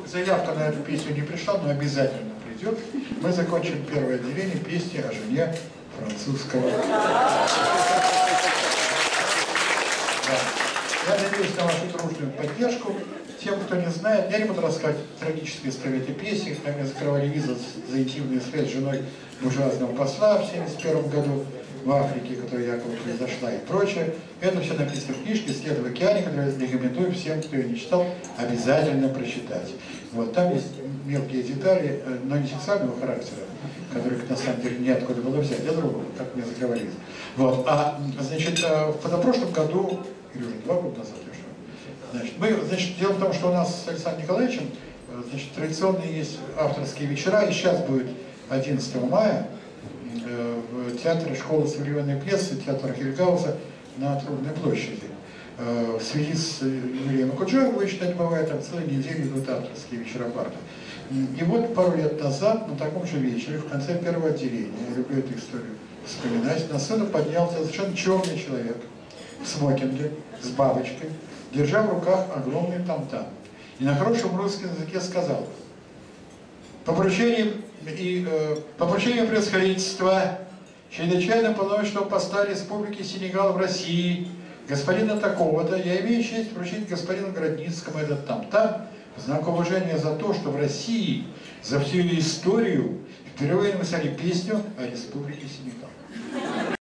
заявка на эту песню не пришла, но обязательно придет. Мы закончим первое отделение песни о жене французского. Я надеюсь на вашу дружную поддержку. Тем, кто не знает, я не буду рассказывать трагические истории этой песни, как мне закрывали визу за интимную связь с женой буржуазного посла в 1971 году в Африке, которая якобы произошла и прочее. Это все написано в книжке «След в океане», которую я рекомендую всем, кто ее не читал, обязательно прочитать. Вот, там есть мелкие детали, но не сексуального характера, которых на самом деле неоткуда было взять, а другого, как мне закрывали визу. Вот, значит, в позапрошлом году, или уже 2 года назад, значит, дело в том, что у нас с Александром Николаевичем, значит, традиционные есть авторские вечера, и сейчас будет 11 мая в театре школы современной пьесы, театр Хильгауза на Трубной площади. В связи с Юрием Акуджоевым, вы считаете, бывает, там целые недели идут авторские вечера парка. И вот пару лет назад, на таком же вечере, в конце первого отделения, я люблю эту историю вспоминать, на сцену поднялся совершенно черный человек в смокинге, с бабочкой, держа в руках огромный там-там. И на хорошем русском языке сказал: по поручению превосходительства чрезвычайно полномочного поста Республики Сенегал в России, господина такого-то, я имею честь вручить господину Городницкому этот там-там в знак уважения за то, что в России за всю историю впервые написали песню о Республике Сенегал.